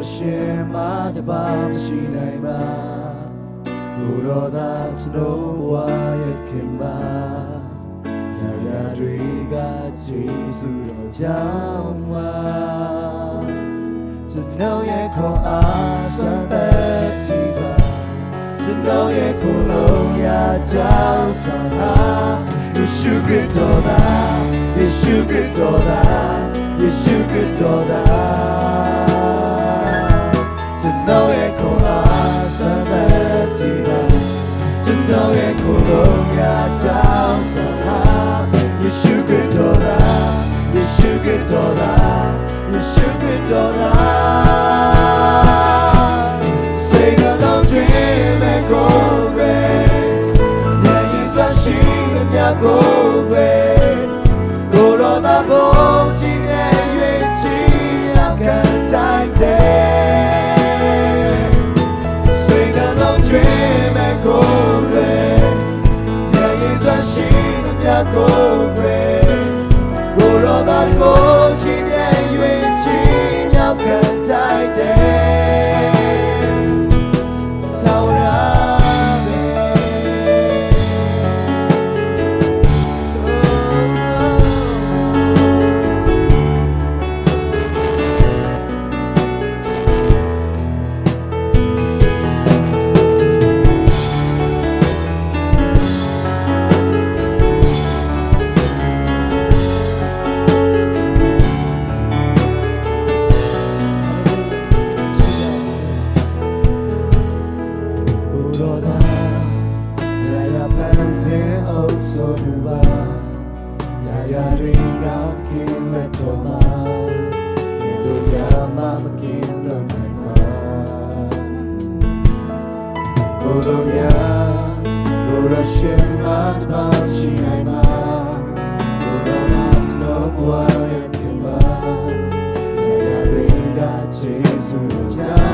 ရှင်မှာတပါမရှိနိုင်ပါကိုတော်သာကျွန်တော်ဘဝရဲ့ခင်ပါဇာယာတွေကကျေးဇူးတော်ကြောင့်ပါကျွန်တော်ရဲ့ခေါ်အားစွမ်းသက်ကြည့်ပါကျွန်တော်ရဲ့ခေါ်လုံးရကြောင်းဆောင်ဟာယေရှုခရစ်တော်သာယေရှုခရစ်တော်သာယေရှုခရစ်တော်သာကျွန်တော်ရဲ့ခေါ်အားစွမ်းသက်ကြည့်ပါကျွန်တော်ရဲ့ခေါ်လုံးရကြောင်းဆောင်ဟာယေရှုခရစ်တော်သာယေရှုခရစ်တော်သာယေရှုခရစ်တော်သာSing along dream and go away Yeah, he's a sheet of your go away Go to the boat and you cheat I can't die there Sing along dream and go away Yeah, he's a sheet of your go away Go to the boat and you cheat I can't die there Jesus,